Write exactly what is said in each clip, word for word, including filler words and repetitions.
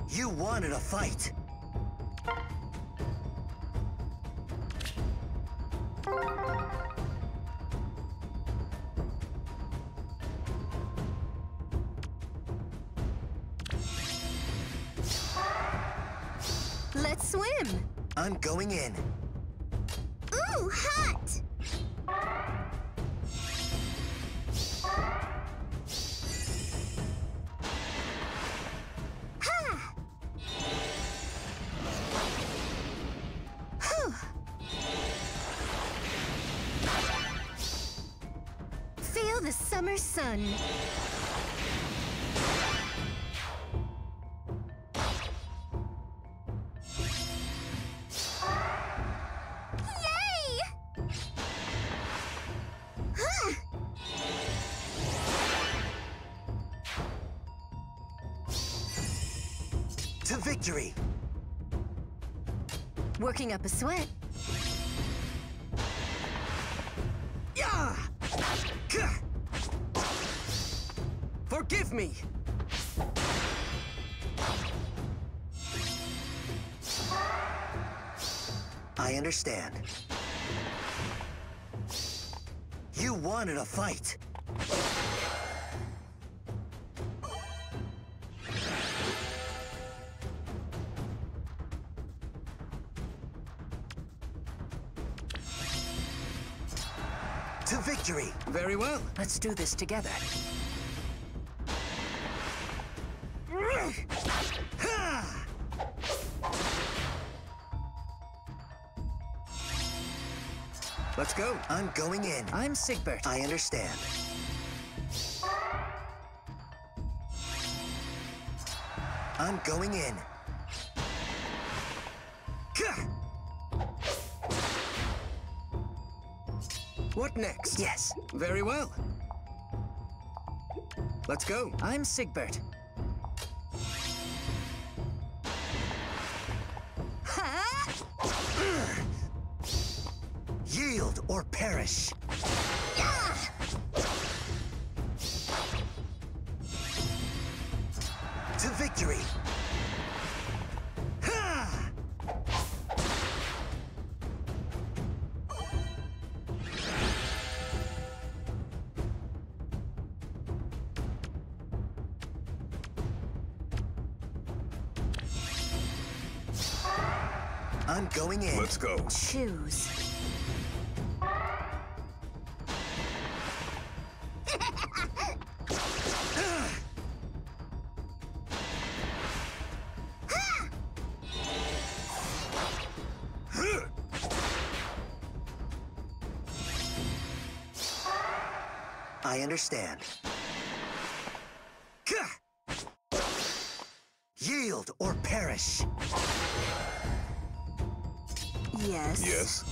You wanted a fight. Let's swim. I'm going in. Ooh, hot! Ha! Whew. Feel the summer sun. To victory! Working up a sweat. Yeah! Gah! Forgive me! I understand. You wanted a fight. To victory! Very well. Let's do this together. Ha! Let's go. I'm going in. I'm Sigbert. I understand. I'm going in. Gah! What next? Yes. Very well. Let's go. I'm Sigbert. Ha! Yield or perish. Yeah! To victory! Ha! I'm going in. Let's go. Choose. I understand. Gah! Yield or perish. Yes. Yes.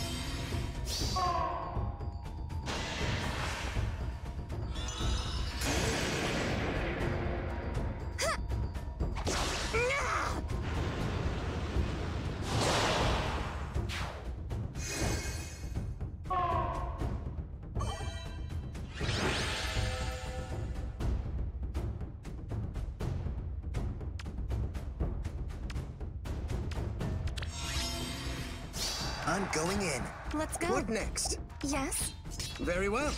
I'm going in. Let's go. What next? Yes. Very well.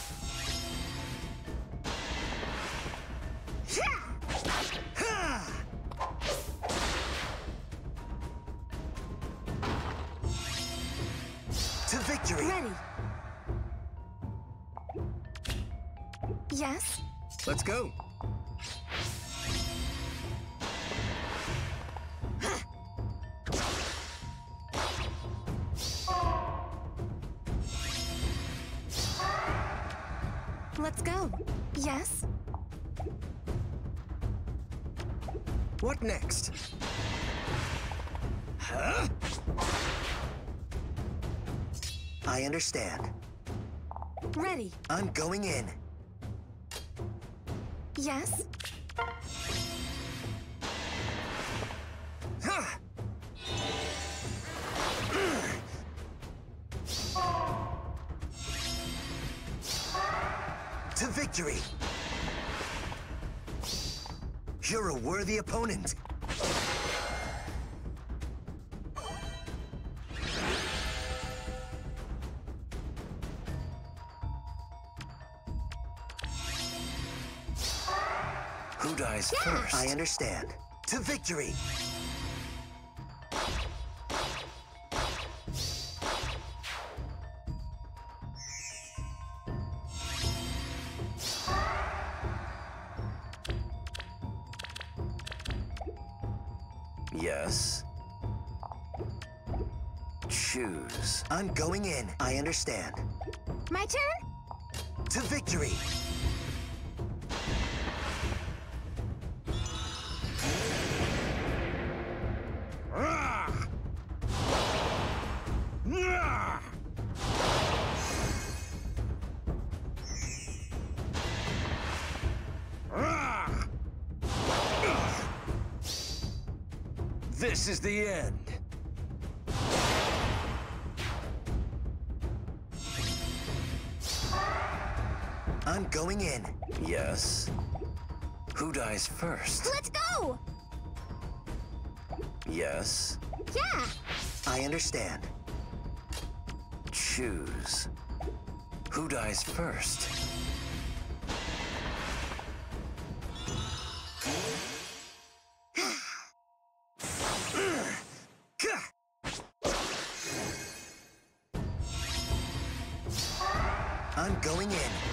Ha! To victory! Ready. Yes. Let's go. Let's go. Yes. What next? Huh? I understand. Ready. I'm going in. Yes. Ha! To victory! You're a worthy opponent. Who dies Yeah. first? I understand. To victory! Yes. Choose. I'm going in. I understand. My turn? To victory! This is the end. I'm going in. Yes. Who dies first? Let's go! Yes. Yeah! I understand. Choose. Who dies first? I'm going in.